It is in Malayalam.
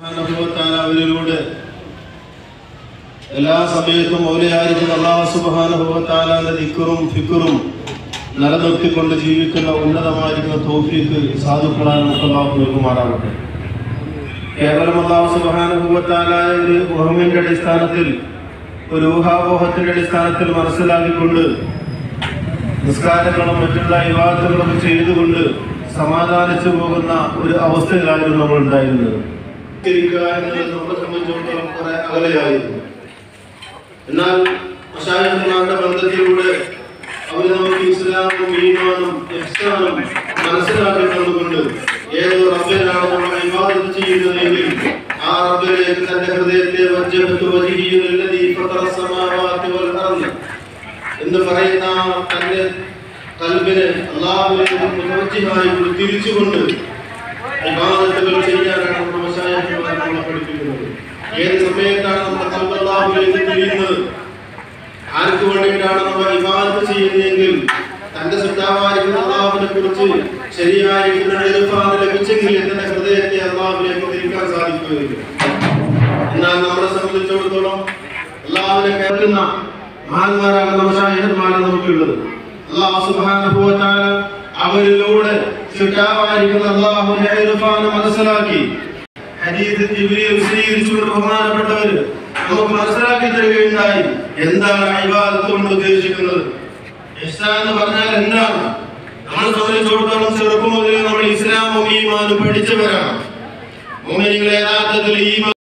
അവരിലൂടെ എല്ലാ സമയത്തും മൗലയായിരിക്കുന്ന അല്ലാഹു സുബ്ഹാനഹു വ തആലയുടെ ദിക്റും ഫിക്റും നിലനിർത്തിക്കൊണ്ട് ജീവിക്കുന്ന ഉന്നതമായിരിക്കുന്ന തൗഫീഖ് സാധുക്കളായ നമുക്ക് അല്ലാഹു നൽകുമാറാകട്ടെ. കേവലം അല്ലാഹു സുബ്ഹാനഹു വ തആലയെ ഒരു മുഹമ്മിന്റെ അടിസ്ഥാനത്തിൽ, ഒരു ഊഹാപോഹത്തിന്റെ അടിസ്ഥാനത്തിൽ മനസ്സിലാക്കിക്കൊണ്ട് നിസ്കാരങ്ങളും മറ്റുള്ള ഇബാദത്തുകളും ചെയ്തുകൊണ്ട് സമാധാനിച്ചു പോകുന്ന ഒരു അവസ്ഥയിലായിരുന്നു നമ്മൾ ഉണ്ടായിരുന്നത്. നമ്മളെ സംബന്ധിച്ചിടത്തോളം കുറെ അകലെയായിരുന്നു. എന്നാൽ മശായിഖുമാരുടെ ബന്ധത്തിലൂടെ അവർ നമുക്ക് ഇസ്ലാമും ഈമാനും ഇഹ്സാനും മനസ്സിലാക്കി തന്നുകൊണ്ട് ഏതോ റബ്ബിനാണ് നമ്മൾ ഇബാദത്ത് ചെയ്യുന്നതെങ്കിൽ ആ റബ്ബിലേക്ക് തന്റെ ഹൃദയത്തെ വജ്ജഹതു വജ്ഹി ലല്ലദീ ഫതറ സമാവാതി വൽ അർദ് എന്ന് പറയുന്ന തന്റെ ഖൽബിനെ അല്ലാഹുവിലേക്ക് മുതവജ്ജിഹായി തിരിച്ചുകൊണ്ട് ഇബാദത്തുകൾ ചെയ്യാനാണ് നമ്മുടെ മശായിഖുമാർ നമ്മളെ പഠിപ്പിക്കുന്നത്. ഏത് സമയത്താണ് നമ്മുടെ ഖൽബ് അല്ലാഹുവിലേക്ക് തിരിയുന്നത്, ആർക്ക് വേണ്ടിയിട്ടാണ് നമ്മൾ ഇബാദത്ത് ചെയ്യുന്നതെങ്കിൽ തന്റെ സൃഷ്ടാവായിരിക്കുന്ന അല്ലാഹുവിനെ കുറിച്ച് ശരിയായിരിക്കുന്ന ഇർഫാൻ ലഭിച്ചെങ്കിൽ തന്റെ ഹൃദയത്തെ അല്ലാഹുവിലേക്ക് തിരിക്കാൻ സാധിക്കുകയില്ല. എന്നാൽ നമ്മളെ സംബന്ധിച്ചിടത്തോളം അല്ലാഹുവിനെ കേൾക്കുന്ന മഹാന്മാരാകുന്ന മശായിഖുമാരാണ് നമുക്കുള്ളത്. അല്ലാഹു സുബ്ഹാനഹു വ തആല അവരിലൂടെ സൃഷ്ടാവായിരിക്കുന്ന അല്ലാഹുവിനെ ഇർഫാൻ മനസ്സിലാക്കി ഹദീസ് ജിബ്രീൽ വിശദീകരിച്ചുകൊണ്ട് ബഹുമാനപ്പെട്ടവർ നമുക്ക് മനസ്സിലാക്കി തരികയുണ്ടായി. എന്താണ് ഇബാദത്ത് കൊണ്ട് ഉദ്ദേശിക്കുന്നത്, ഇഹ്സാൻ എന്ന് പറഞ്ഞാൽ എന്താണ്? നമ്മളെ സംബന്ധിച്ചിടത്തോളം ചെറുപ്പം മുതലേ നമ്മൾ ഇസ്ലാമും ഈമാനും പഠിച്ചവരാണ്. മുഅ്മിനീങ്ങളെ യഥാർത്ഥത്തിൽ ഈമാൻ